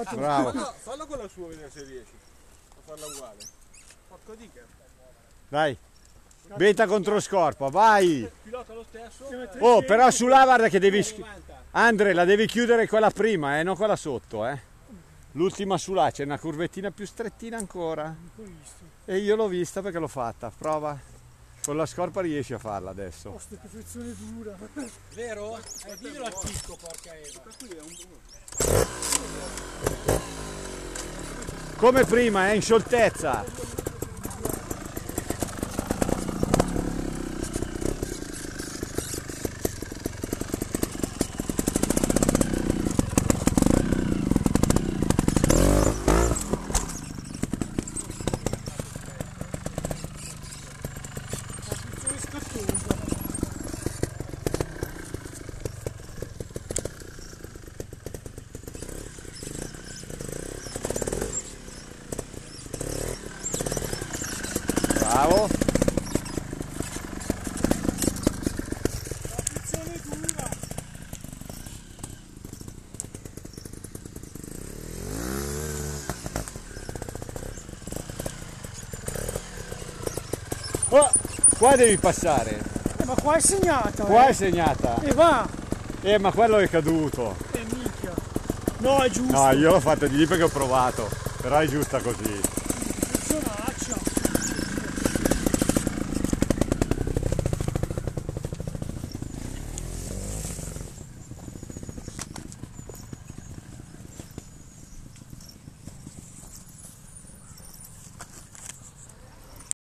Bravo. Fallo con la sua, vedere se riesci a farla uguale. Porco dica. Dai. Beta contro Scorpa, vai. Pilota lo stesso. Oh, però sulla guarda che devi... Andre, la devi chiudere quella prima, non quella sotto, L'ultima su là, c'è una curvettina più strettina ancora. E io l'ho vista perché l'ho fatta, prova. Con la Scorpa riesci a farla adesso. Oh, sta perfezione dura. Vero? Diglielo al picco, porca Eva. Come prima, in scioltezza. Bravo. Oh, qua devi passare. Ma qua è segnata. Qua è segnata. E va. Ma quello è caduto. Minchia. No, è giusto. No, io l'ho fatta di lì perché ho provato. Però è giusta così.